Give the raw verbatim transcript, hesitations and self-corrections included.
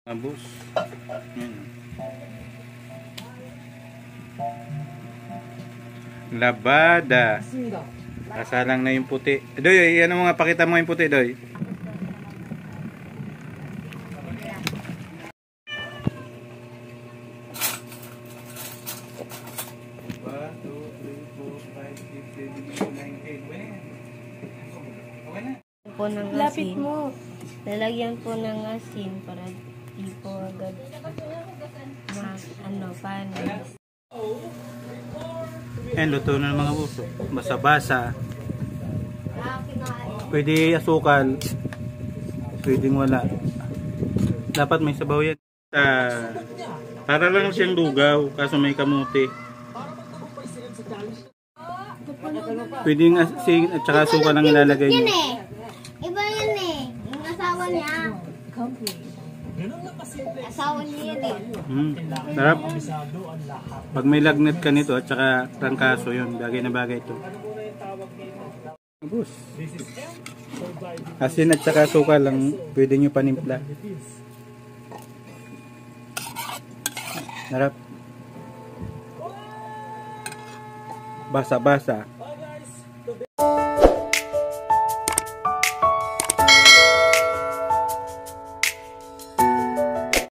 Abos. Yan. Labada. Kasalang na yung puti. Doy, ano mo nga, pakita mo yung puti, Doy. one, two, three, four, five, six, seven, nine, eight. Okay na. Po ng Lapit asin. mo. Lalagyan po ng asin para di po agad ma, ano, panis. Yan, luto na ng mga buso. Basa-basa. Pwede asukal. Pwedeng wala. Dapat may sabaw yan. Uh, para lang siyang lugaw, kaso may kamuti. Pwedeng asin at saka asukal ang ilalagay niyo. Iba yan eh. Yung asawa niya. Asawa niya yan eh. Hmm, sarap. Pag may lagnat ka nito at saka trangkaso yun, bagay na bagay ito. Abos. Asin at saka suka lang pwede nyo panimpla. Sarap. Basa-basa.